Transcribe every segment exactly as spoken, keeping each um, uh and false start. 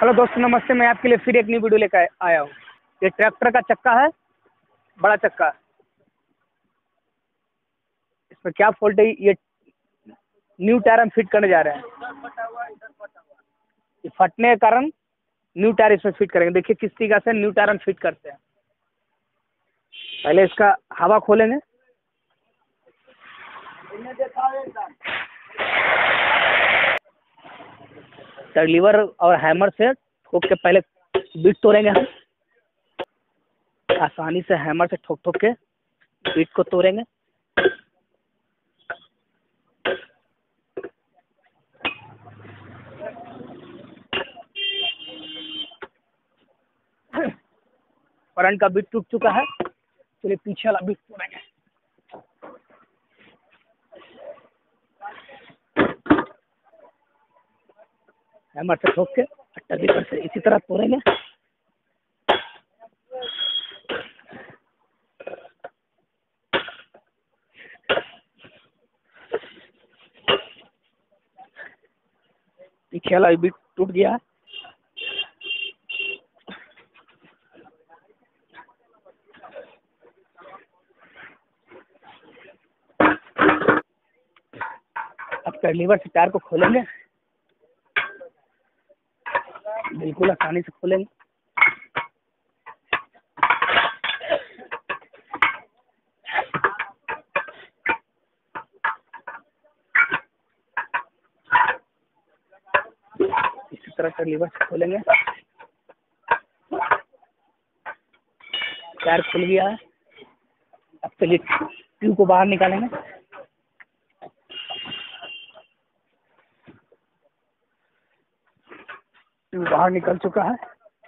Hello दोस्तों, नमस्ते। मैं आपके लिए फिर एक नई वीडियो लेकर आया हूँ। ये ट्रैक्टर का चक्का है, बड़ा चक्का। इसमें क्या फॉल्ट है, ये न्यू टायर हम फिट करने जा रहे हैं। ये फटने के कारण न्यू टायर इसमें फिट करेंगे। देखिए किस तरीके से न्यू टायर हम फिट करते हैं। पहले इसका हवा खोलेंगे। लीवर और हैमर से ठोक के पहले बीट तोड़ेंगे हम। आसानी से हैमर से ठोक ठोक के बीट को तोड़ेंगे। फ्रंट का बीट टूट चुका है, चलिए पीछे वाला बीट तोड़ेंगे। हैमर से ठोक के लीवर से इसी तरह तोड़ेंगे। पीछे वाला बीट टूट गया है। अब लीवर से टायर को खोलेंगे, बिल्कुल आसानी से खोलेंगे। इसी तरह से लीवर से खोलेंगे। टायर खुल गया है। अब चलिए ट्यूब को बाहर निकालेंगे। ट्यूब बाहर निकल चुका है।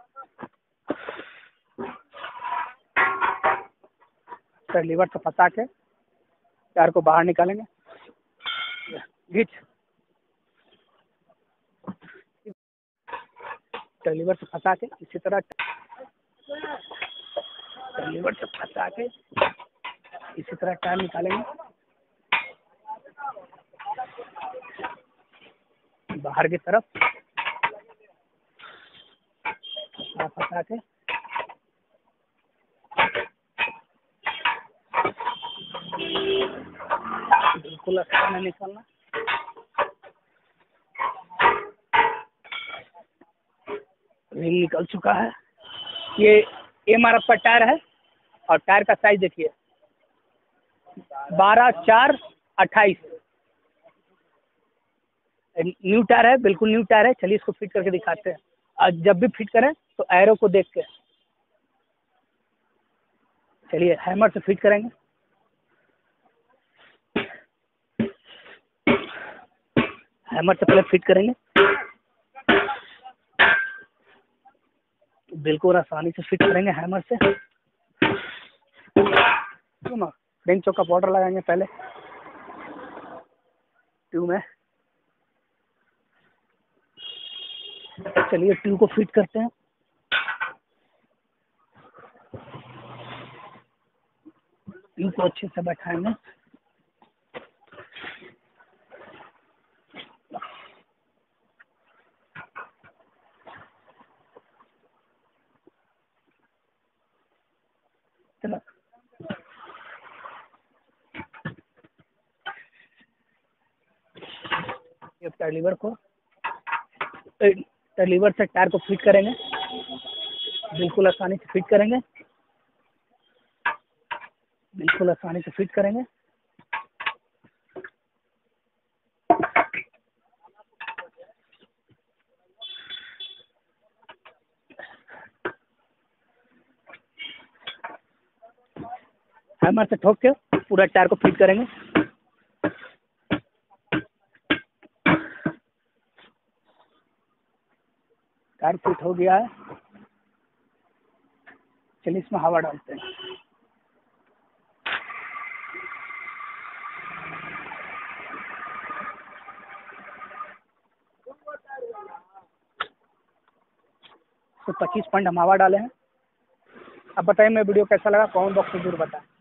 तो लीवर से फंसा के टायर को बाहर निकालेंगे। घीच लीवर से फंसा के इसी तरह लीवर से फंसा के इसी तरह टायर निकालेंगे बाहर की तरफ। फंसा के बिल्कुल अच्छा नहीं निकलना। रिंग निकल चुका है। ये एम आर एफ का टायर है और टायर का साइज देखिए, बारह चार अट्ठाईस। न्यू टायर है, बिल्कुल न्यू टायर है। चलिए इसको फिट करके दिखाते हैं। और जब भी फिट करें तो एरो को देख के चलिए हैमर से फिट करेंगे। हैमर से पहले फिट करेंगे, बिल्कुल आसानी से फिट करेंगे हैमर से। बेंच चौक का पाउडर लगाएंगे पहले ट्यूब में। चलिए ट्यूब को फिट करते हैं। ट्यूब को अच्छे से बैठाएंगे। चलो ये लीवर को लीवर से टायर को फिट करेंगे, बिल्कुल आसानी से फिट करेंगे। बिल्कुल आसानी से फिट करेंगे। हैमर से ठोक के पूरा टायर को फिट करेंगे। टायर फिट हो गया है। चलिए इसमें हवा डालते हैं। तो पच्चीस पॉइंट हम हवा डाले हैं। अब बताइए मेरा वीडियो कैसा लगा, कमेंट बॉक्स में जरूर बताएं।